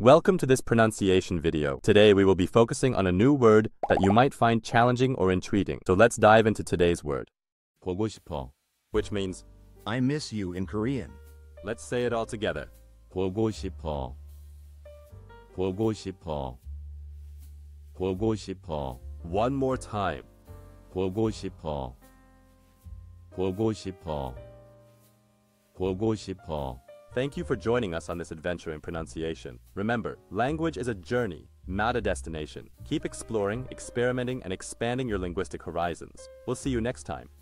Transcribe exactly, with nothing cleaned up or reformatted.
Welcome to this pronunciation video. Today we will be focusing on a new word that you might find challenging or intriguing. So let's dive into today's word. 보고싶어. Which means, I miss you in Korean. let's say it all together. 보고싶어. 보고싶어. 보고싶어. One more time. 보고싶어. 보고싶어. 보고싶어. Thank you for joining us on this adventure in pronunciation. Remember, language is a journey, not a destination. Keep exploring, experimenting, and expanding your linguistic horizons. We'll see you next time.